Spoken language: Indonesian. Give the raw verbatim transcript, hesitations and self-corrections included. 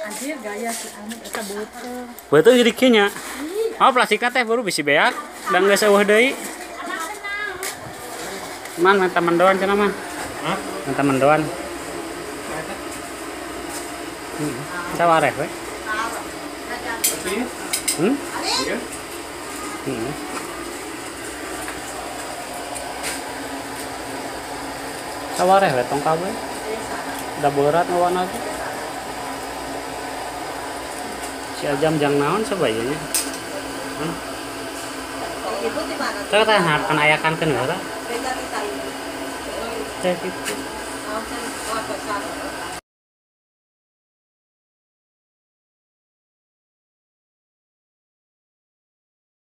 Anjir gaya si anu eta beuteung. Betul jadi kinya. Oh plastiknya teh baru bisa beak dan nggak seueuh deui. Man mata mendoan cenah mah. Hah? Mata mendoan. Hmm. Sawareh we. Hmm? Hmm. Sawareh we tong kabeh. Da berat ngawana teh. Si Ajam jang naon sabayanya. Hmm. Ibu di mana? Kita teh harapkan ayakan ke negara. Beda kita ini. Teh gitu. Oh, saya apa